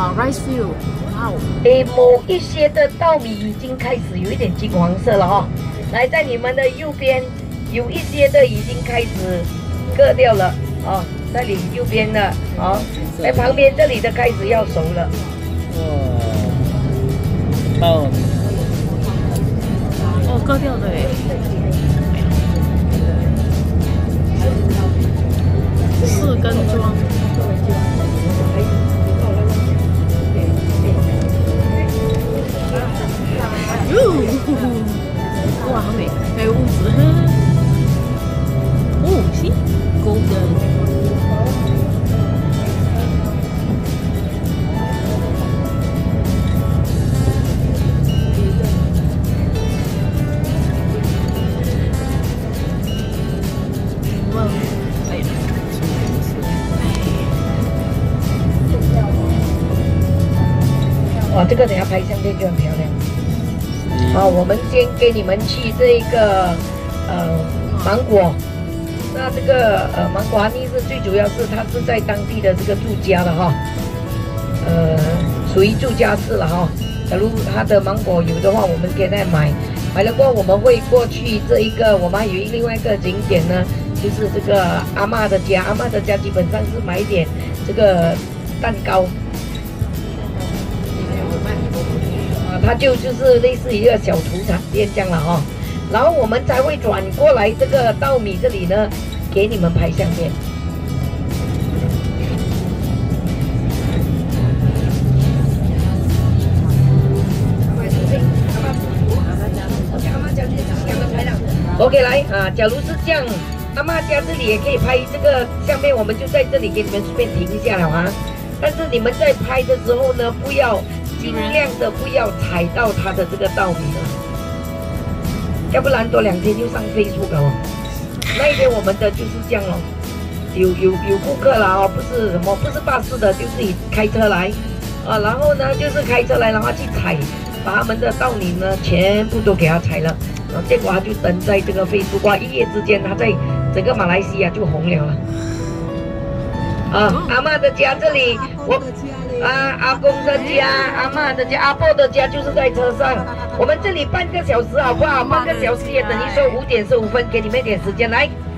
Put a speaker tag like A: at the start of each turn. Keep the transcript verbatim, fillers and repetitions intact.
A: 啊 ，rice field， 哇哦！
B: 诶，某一些的稻米已经开始有一点金黄色了哈。来，在你们的右边有一些的已经开始割掉了哦，在你右边的哦，在旁边这里的开始要熟了。
C: 哇，稻米。
A: 哦，割掉的哎。四根桩。哟，哇，好美，还有屋子。哦，see golden。
B: 哇，这个等下拍相片就很漂亮。好，我们先给你们去这个呃芒果。那这个呃芒果哈尼是最主要是它是在当地的这个住家的哈，呃属于住家式了哈。假如它的芒果有的话，我们可以再买。买了过后，我们会过去这一个，我们还有另外一个景点呢，就是这个阿嬷的家。阿嬷的家基本上是买一点这个蛋糕。它就就是类似于一个小土产店这样了哈，然后我们才会转过来这个稻米这里呢，给你们拍相片。OK， 来啊，假如是这样，阿嬷家这里也可以拍这个相片，我们就在这里给你们顺便停一下了啊。但是你们在拍的时候呢，不要。尽量的不要踩到它的这个稻米了，要不然多两天就上 Facebook 了哦。那一天我们的就是这样哦，有有有顾客啦哦，不是什么不是巴士的，就自己开车来啊，然后呢就是开车来，然后去踩，把他们的稻米呢全部都给他踩了，然后结果他就登在这个 Facebook， 哇，一夜之间他在整个马来西亚就红了了。啊，阿嬷的家这里我。啊，阿公的家、阿嬷的家、阿婆的家就是在车上。我们这里半个小时好不好？半个小时也等于说五点十五分，给你们一点时间来。